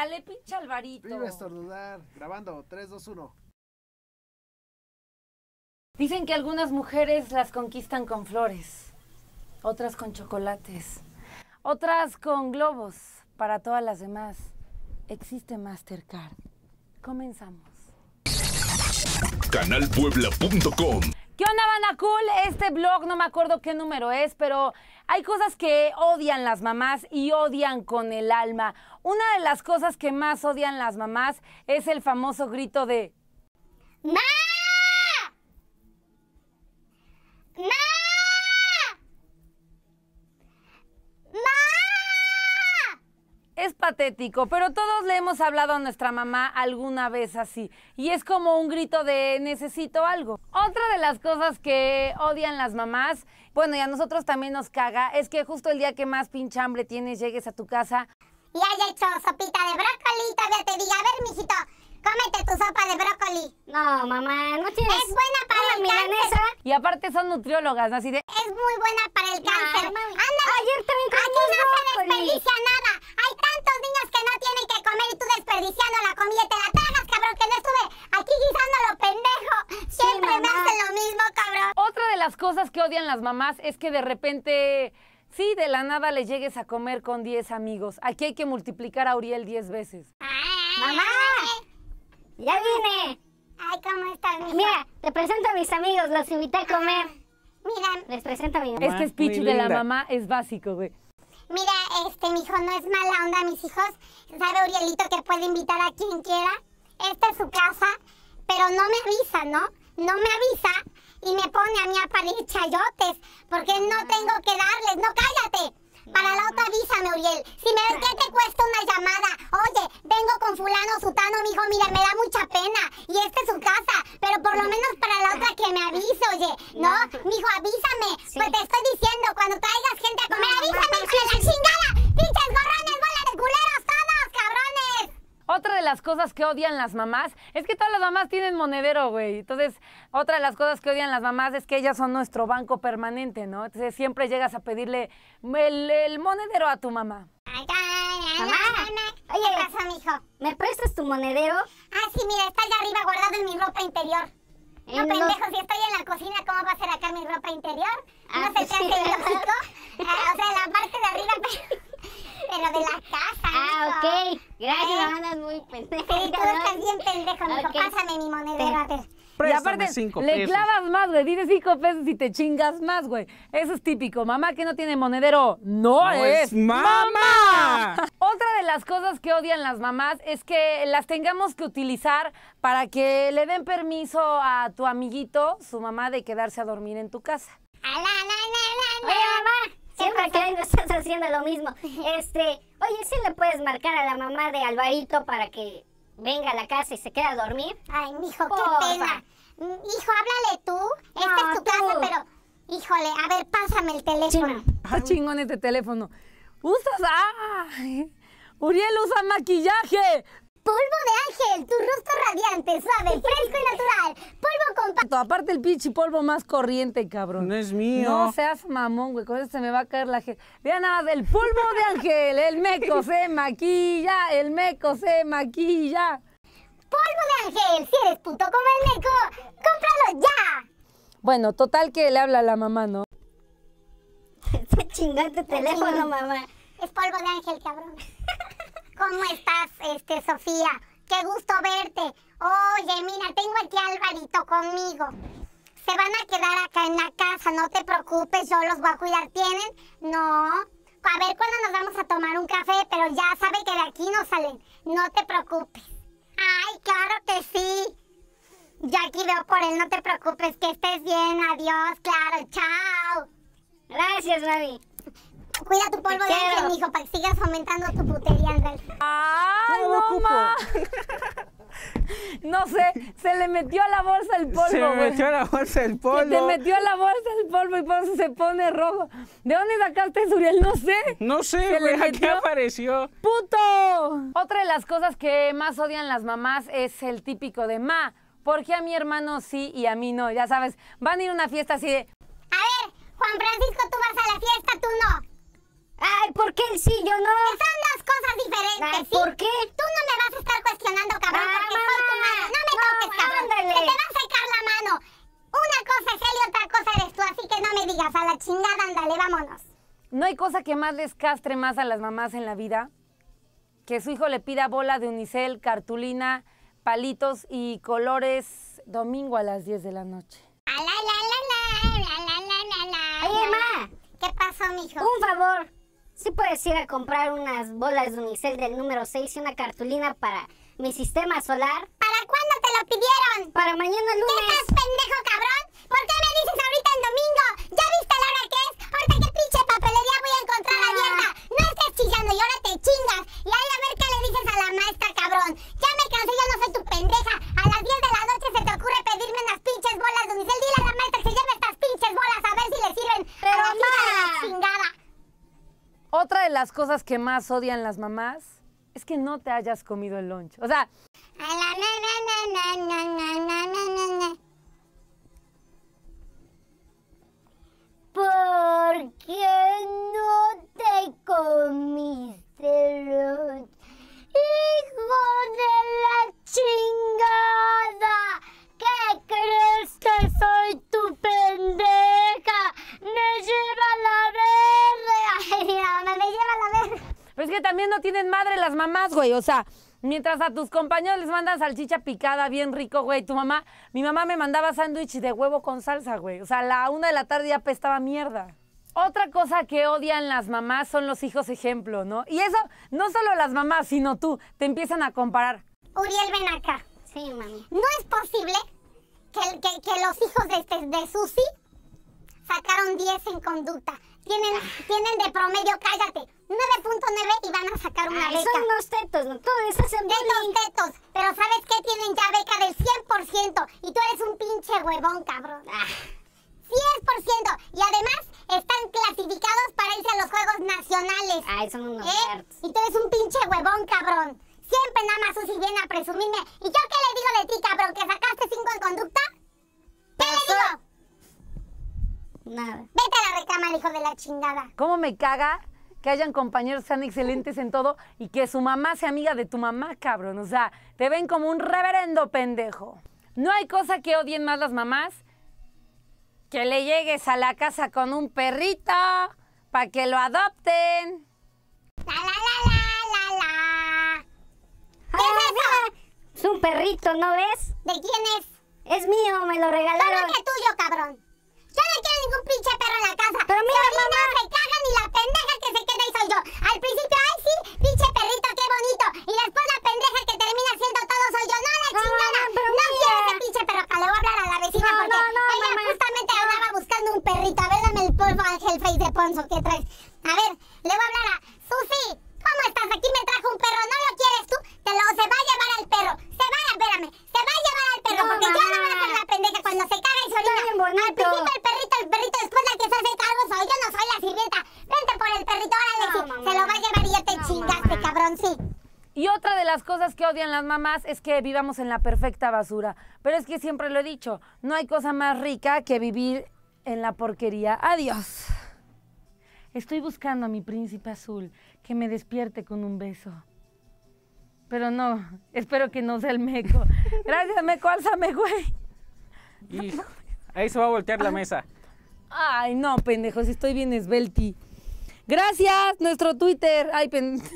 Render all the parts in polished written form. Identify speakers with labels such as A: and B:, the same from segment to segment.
A: Chale, pinche Alvarito.
B: Iba a estornudar. Grabando. 3, 2, 1.
A: Dicen que algunas mujeres las conquistan con flores, otras con chocolates, otras con globos. Para todas las demás, existe Mastercard. Comenzamos.
C: Canalpuebla.com.
A: ¿Qué onda, banda cool? Este blog no me acuerdo qué número es, pero hay cosas que odian las mamás y odian con el alma. Una de las cosas que más odian las mamás es el famoso grito de
D: ¡Ma! ¡Ma! ¡Ma!
A: Es patético, pero todos le hemos hablado a nuestra mamá alguna vez así. Y es como un grito de necesito algo. Otra de las cosas que odian las mamás, bueno, y a nosotros también nos caga, es que justo el día que más pinche hambre tienes, llegues a tu casa
D: Y haya hecho sopita de brócoli y todavía te diga, a ver, mijito, cómete tu sopa de brócoli.
E: No, mamá, no tienes...
D: Es buena para el cáncer.
A: y aparte son nutriólogas, ¿no? Así de...
D: Es muy buena para el cáncer.
E: mami.
D: Ándale.
E: Ayer también
D: Aquí
E: comimos
D: no se
E: brócoli.
D: desperdicia nada. Hay tantos niños que no tienen que comer y tú desperdiciando la comida y te la tragas, cabrón, que no estuve aquí guisando lo pendejo. Siempre me
E: mamá.
D: hacen lo mismo, cabrón.
A: Otra de las cosas que odian las mamás es que de repente, sí, de la nada le llegues a comer con 10 amigos. Aquí hay que multiplicar a Uriel 10 veces.
E: ¡Mamá! ¡Ya vine!
D: Ay, ¿cómo estás, mijo?
E: Mira, te presento a mis amigos, los invité a comer.
D: Mira,
E: Les presento a mi mamá.
A: Este speech
B: muy
A: de la
B: linda.
A: mamá es básico, güey.
D: mira, mijo, no es mala onda, mis hijos. Sabe Urielito que puede invitar a quien quiera. Esta es su casa, pero no me avisa, ¿no? No me avisa y me pone a mí a parir chayotes, porque no tengo que darles. ¡No, cállate! Para la otra avísame, Uriel. Si me ves que te cuesta una llamada. Oye, vengo con fulano, sutano, mijo, mira, me da mucha pena. Y esta es su casa, pero por lo menos para la otra que me avise, oye. No, mijo, avísame.
E: Sí.
D: Pues te estoy diciendo, cuando traigas gente a comer, avísame, hijo de la chingada. ¡Pinches gorrones, bola de culeros todos, cabrones!
A: Otra de las cosas que odian las mamás es que todas las mamás tienen monedero, güey. Entonces, otra de las cosas que odian las mamás es que ellas son nuestro banco permanente, ¿no? Entonces, siempre llegas a pedirle el monedero a tu mamá.
E: Mamá.
D: Oye, ¿qué pasa, mijo?
E: ¿Me prestas tu monedero?
D: Ah, sí, mira, está allá arriba guardado en mi ropa interior. No,
E: En los-
D: pendejo, si estoy en la cocina, ¿cómo va a ser acá mi ropa interior?
E: Ah,
D: ¿No se te
E: sí.
D: hace ilógico? O sea, la parte de arriba, pero de la casa,
E: Ah,
D: mijo.
E: ok. Gracias,
D: ¿Eh?
E: mamá, andas muy pendeja.
D: Sí, tú estás bien pendejo, mijo.
E: Ok.
D: Pásame mi monedero, a ver.
A: Y
B: Préstame
A: aparte,
B: 5
A: le
B: pesos.
A: clavas más, güey. Dices 5 pesos y te chingas más, güey. Eso es típico. Mamá que no tiene monedero, no es
B: mamá.
A: Otra de las cosas que odian las mamás es que las tengamos que utilizar para que le den permiso a tu amiguito, su mamá, de quedarse a dormir en tu casa.
E: Oye, mamá, siempre que vengo estás haciendo lo mismo. Oye, ¿sí le puedes marcar a la mamá de Alvarito para que venga a la casa y se quede a dormir?
D: Ay, mijo, qué
E: Porfa.
D: pena. Hijo, háblale tú. Esta
E: No,
D: es tu
E: tú.
D: casa, pero... Híjole, a ver, pásame el teléfono.
A: Está chingón este teléfono. ¡Usas! ¡Ay! ¡Uriel usa maquillaje!
D: Polvo de ángel, tu rostro radiante, suave, fresco y natural. Polvo compacto.
A: Aparte el pinche polvo más corriente, cabrón.
B: No es mío.
A: No seas mamón, güey. Con eso se me va a caer la gente. Vean nada más, el polvo de ángel. El meco se maquilla. El meco se maquilla.
D: Polvo de ángel, si eres puto como el meco, cómpralo ya.
A: Bueno, total que le habla a la mamá, ¿no?
E: Está chingón tu teléfono, mamá.
D: Es polvo de ángel, cabrón. ¿Cómo estás, Sofía? Qué gusto verte. Oye, mira, tengo aquí a Alvarito conmigo. Se van a quedar acá en la casa, no te preocupes, yo los voy a cuidar. ¿Tienen? No. A ver cuándo nos vamos a tomar un café, pero ya sabe que de aquí no salen. No te preocupes. Ay, claro que sí. Ya aquí veo por él, no te preocupes, que estés bien, adiós, claro, chao.
E: Gracias, mami.
D: Cuida tu polvo de
E: quiero.
D: ángel, mijo, para que sigas fomentando tu putería, Andrés.
A: ¡Ay,
B: No lo
A: no,
B: ocupo.
A: ma! No sé, se le metió a la bolsa el polvo,
B: Se me
A: güey.
B: metió a la bolsa el
A: Se te
B: polvo.
A: metió a la bolsa el polvo y por eso se pone rojo. ¿De dónde sacaste eso, Uriel? No sé.
B: No
A: Se
B: sé,
A: le
B: güey, aquí
A: metió.
B: apareció.
A: ¡Puto! Otra de las cosas que más odian las mamás es el típico de ma. ¿Por qué a mi hermano sí y a mí no? Ya sabes, van a ir a una fiesta así de...
D: A ver, Juan Francisco, tú vas a la fiesta, tú no.
E: Ay, ¿por qué él sí, yo no?
D: Son dos cosas diferentes,
E: Ay,
D: ¿sí?
E: ¿por qué?
D: Tú no amigas, a la chingada, ándale, vámonos.
A: No hay cosa que más les castre más a las mamás en la vida que su hijo le pida bola de unicel, cartulina, palitos y colores domingo a las 10 de la noche.
E: Oye, ma,
D: ¿Qué pasó, mijo?
E: un favor. ¿Sí puedes ir a comprar unas bolas de unicel del número 6 y una cartulina para mi sistema solar?
D: ¿Para cuándo te lo pidieron?
E: Para mañana
D: ¿Qué
E: lunes.
D: estás pendejo, cabrón? ¿Por qué me dices ahorita en domingo? ¿Ya viste la hora que es? Ahorita qué pinche papelería voy a encontrar abierta. No estés chillando y ahora te chingas. Y ahí a ver qué le dices a la maestra, cabrón. Ya me cansé, yo no soy tu pendeja. A las 10 de la noche se te ocurre pedirme unas pinches bolas de unicel. Dile a la maestra que se lleve estas pinches bolas a ver si le sirven.
E: Pero,
D: a la hija de la
E: ma.
D: chingada.
A: Otra de las cosas que más odian las mamás es que no te hayas comido el lunch. O sea,
E: ¿Por qué no te comiste los hijo de la chingada? ¿Qué crees que soy tu pendeja? ¡Me lleva a la verga! Ay, mira, me lleva a la verga.
A: pero es que también no tienen madre las mamás, güey. O sea, mientras a tus compañeros les mandan salchicha picada bien rico, güey. Mi mamá me mandaba sándwich de huevo con salsa, güey. O sea, a la 1 de la tarde ya apestaba mierda. Otra cosa que odian las mamás son los hijos ejemplo, ¿no? Y eso, no solo las mamás, sino tú. Te empiezan a comparar.
D: Uriel, ven acá.
E: Sí, mami.
D: ¿No es posible que los hijos de Susi sacaron 10 en conducta? Tienen de promedio, cállate, 9.9 y van a sacar una
E: Ay,
D: beca.
E: son unos tetos, ¿no? Todos esos hacen bullying.
D: Tetos, pero ¿sabes qué? Tienen ya beca del 100% y tú eres un pinche huevón, cabrón. 100%. Y además están clasificados para irse a los Juegos Nacionales.
E: Ay, son unos
D: ¿Eh?
E: nerds.
D: Y tú eres un pinche huevón, cabrón. Siempre nada más Susi viene a presumirme. ¿Y yo qué le digo de ti, cabrón? ¿Que sacaste 5 en conducta? ¿Qué le digo?
E: Nada.
D: Vete a la recámara, hijo de la chingada.
A: ¿Cómo me caga que hayan compañeros que sean excelentes en todo y que su mamá sea amiga de tu mamá, cabrón? O sea, te ven como un reverendo pendejo. No hay cosa que odien más las mamás que le llegues a la casa con un perrito para que lo adopten.
D: La, la, la, la, la, la. ¿Qué es eso?
E: Es un perrito, ¿no ves?
D: ¿De quién es?
E: Es mío, me lo regalaron.
D: ¿Cómo que tuyo, cabrón? Yo no quiero ningún pinche perro en la casa.
E: Pero mira,
D: se orina,
E: mamá.
D: se cagan y la pendeja que se queda ahí soy yo. Al principio, ay sí, pinche perrito, qué bonito. Y después la pendeja que termina siendo todo soy yo. No, la
E: No,
D: chingada.
E: mamá, pero
D: No
E: mira.
D: quiero ese pinche perro acá. Le voy a hablar a la vecina
E: No,
D: porque
E: no,
D: ella
E: mamá.
D: justamente andaba buscando un perrito. A ver, dame el polvo Ángel Face de Ponzo que traes. A ver, le voy a hablar a Susi. ¿Cómo estás? Aquí me trajo un perro. ¿No lo quieres tú? Se va a llevar al perro. Se va a llevar al perro.
E: No,
D: porque yo no voy a
E: mamá.
D: ser la pendeja cuando se caga y se orina.
E: bien bonito.
D: Al principio el perrito, después la que se hace cargo soy yo, no soy la sirvienta. Vente por el perrito, órale,
E: No,
D: sí.
E: mamá.
D: Se lo va a llevar y ya te
E: No,
D: chingaste,
E: mamá.
D: cabrón, sí.
A: Y otra de las cosas que odian las mamás es que vivamos en la perfecta basura. Pero es que siempre lo he dicho, no hay cosa más rica que vivir en la porquería. Adiós. Estoy buscando a mi príncipe azul que me despierte con un beso. Pero no, espero que no sea el Meco. Gracias, Meco, álzame, güey.
C: Hijo, ahí se va a voltear la mesa.
A: Ay, no, pendejo, si estoy bien esbelti. Gracias, nuestro Twitter. Ay,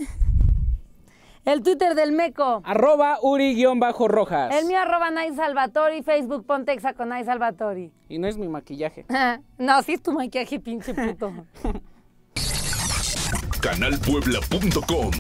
A: el Twitter del Meco.
C: @Uri_Rojas.
A: El mío @Nay Salvatori, Facebook Pontexa con Nay Salvatori.
C: Y no es mi maquillaje.
A: No, sí es tu maquillaje, pinche puto.
F: Canalpuebla.com